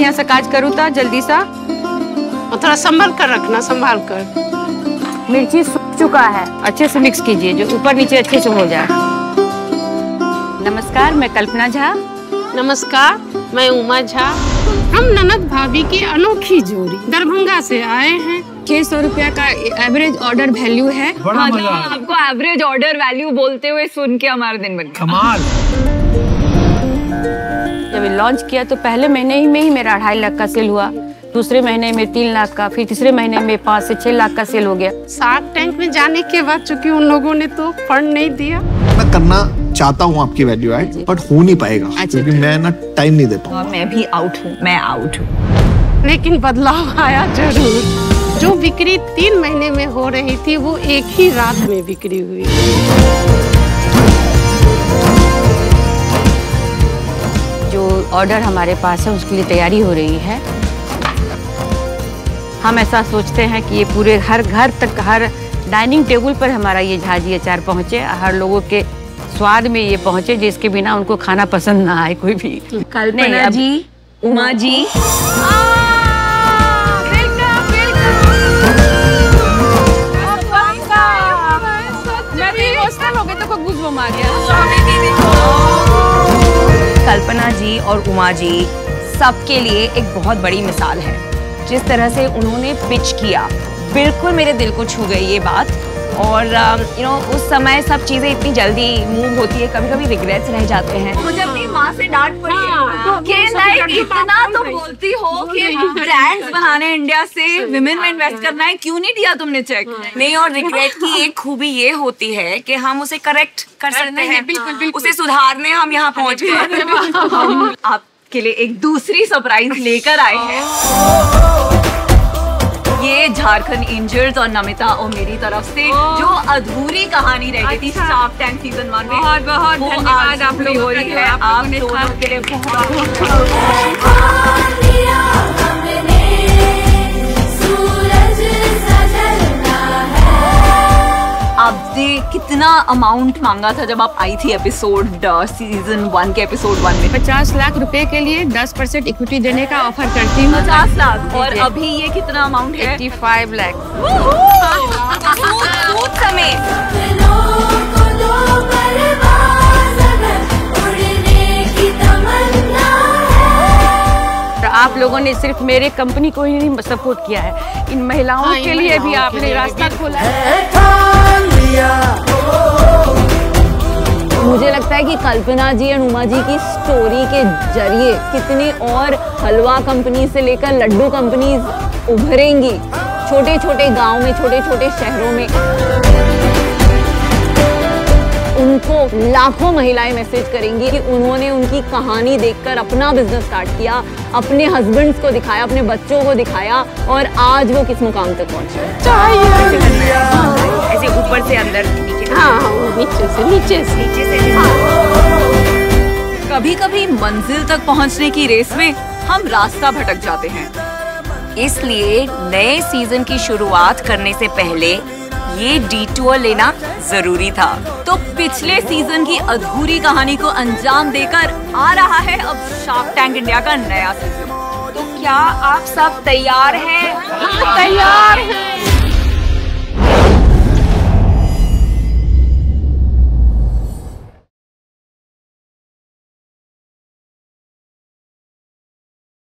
बढ़िया सा काज करूँ था जल्दी सा। और थोड़ा संभल कर रखना, संभाल कर। मिर्ची सूख चुका है, अच्छे से मिक्स कीजिए जो ऊपर नीचे अच्छे से हो जाए। नमस्कार, मैं कल्पना झा। नमस्कार, मैं उमा झा। हम ननद भाभी की अनोखी जोड़ी दरभंगा से आए हैं। 600 रुपया का एवरेज ऑर्डर वैल्यू है। बड़ा मजा। आपको एवरेज ऑर्डर वैल्यू बोलते हुए सुन के हमारा दिन बन गया। कमाल। जब लॉन्च किया तो पहले महीने ही में ही मेरा 2.5 लाख का सेल हुआ, दूसरे महीने में 3 लाख का, फिर तीसरे महीने में 5 से 6 लाख का सेल हो गया। शार्क टैंक में जाने के बाद चूंकि उन लोगों ने तो फंड नहीं दिया। मैं करना चाहता हूँ आपकी वैल्यू ऐड, बट हो नहीं पाएगा क्योंकि मैं ना टाइम नहीं दे पाऊंगा। मैं भी आउट हूँ, मैं आउट हूँ। लेकिन बदलाव आया जरूर। जो बिक्री 3 महीने में हो रही थी वो एक ही रात में बिक्री हुई। जो ऑर्डर हमारे पास है उसके लिए तैयारी हो रही है। हम ऐसा सोचते हैं कि ये पूरे हर घर तक, हर डाइनिंग टेबल पर हमारा ये झाजी अचार पहुँचे, हर लोगों के स्वाद में ये पहुँचे जिसके बिना उनको खाना पसंद ना आए कोई भी। कल्पना जी, उमा जी, कल्पना जी और उमा जी सबके लिए एक बहुत बड़ी मिसाल है। जिस तरह से उन्होंने पिच किया, बिल्कुल मेरे दिल को छू गई ये बात। और उस समय सब चीजें इतनी जल्दी मूव होती है, कभी कभी रिग्रेट्स रह जाते हैं। मुझे अपनी माँ से डांट पड़ी कि लाइक इतना तो बोलती हो कि ब्रांड्स बनाने इंडिया से, विमेन में इन्वेस्ट करना है, क्यों नहीं दिया तुमने चेक? नहीं, और रिग्रेट की एक खूबी ये होती है कि हम उसे करेक्ट कर सकते हैं, बिल्कुल उसे सुधारने हम यहाँ पहुँच गए। हम आपके लिए एक दूसरी सरप्राइज लेकर आए हैं। ये झारखंड एंजल्स और नमिता और मेरी तरफ से जो अधूरी कहानी रह गई थी शार्क टैंक सीजन 1 में, बहुत बहुत धन्यवाद आप लोगों हो रही है। आप दोनों के लिए आपने कितना अमाउंट मांगा था जब आप आई थी एपिसोड सीजन 1 के एपिसोड 1 में? 50 लाख रुपए के लिए 10% इक्विटी देने का ऑफर करती हूँ। 50 लाख। और अभी ये कितना अमाउंट है? 85 लाख। समय आप लोगों ने सिर्फ मेरे कंपनी को ही नहीं सपोर्ट किया है, इन महिलाओं के लिए भी आपने रास्ता खोला है। मुझे लगता है कि कल्पना जी और उमा जी की स्टोरी के जरिए कितनी और हलवा कंपनी से लेकर लड्डू कंपनीज उभरेंगी छोटे छोटे गांव में, छोटे छोटे शहरों में। उनको लाखों महिलाएं मैसेज करेंगी कि उन्होंने उनकी कहानी देखकर अपना बिजनेस स्टार्ट किया, अपने हस्बैंड्स को दिखाया, अपने बच्चों को दिखाया और आज वो किस मुकाम तक पहुंचे। ऐसे ऊपर से अंदर, नीचे। हाँ, नीचे से। कभी कभी मंजिल तक पहुंचने की रेस में हम रास्ता भटक जाते हैं, इसलिए नए सीजन की शुरुआत करने से पहले ये डिटूर लेना जरूरी था। तो पिछले सीजन की अधूरी कहानी को अंजाम देकर आ रहा है अब शार्क टैंक इंडिया का नया सीजन। तो क्या आप सब तैयार हैं? हाँ, तैयार हैं।